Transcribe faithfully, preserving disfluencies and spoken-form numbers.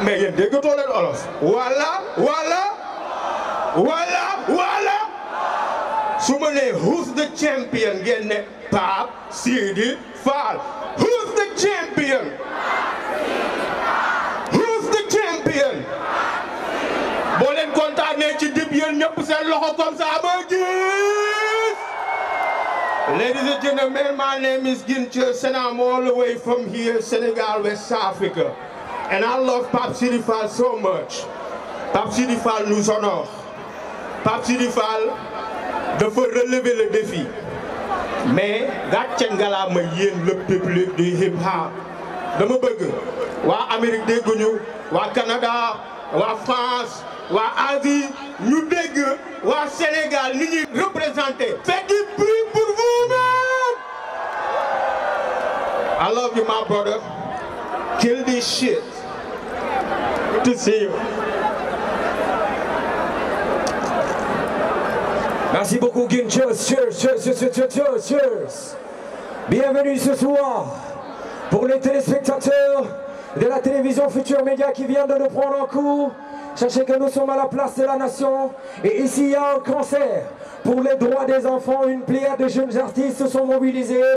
mais yéen déggatoo leen olof. voilà voilà voilà voilà su ma nee who's the champion ngeen ne Pape Sidy Fall. who's the champion. who's the champion. boo leen kontaanee ci dib yéen ñëpp seen loxo comme ça ma gis. Ladies and gentlemen, my name is Guin Thieuss and I'm all the way from here, Sénégal, West Africa. And I love Pape Sidy Fall so much. Pape Sidy Fall nous honore. Pape Sidy Fall dafa relever le défi. Mais gàcce ngalaama yéen le public du hip hop. dama bëgg waa Amérique dégguñu waa Canada waa France waa Asie ñu dégg waa Sénégal ni ñuy représenté. Faites du bruit pour vous-même. I love you my brother. Kill this shit. Good to see you. Merci beaucoup Guin Thieuss. Cheers, cheers, cheers, cheers, cheers, cheers. Bienvenue ce soir pour les téléspectateurs de la télévision Futur Média qui vient de nous prendre en cours. Sachez que nous sommes à la place de la nation et ici il y a un concert pour les droits des enfants. Une pléiade de jeunes artistes se sont mobilisés.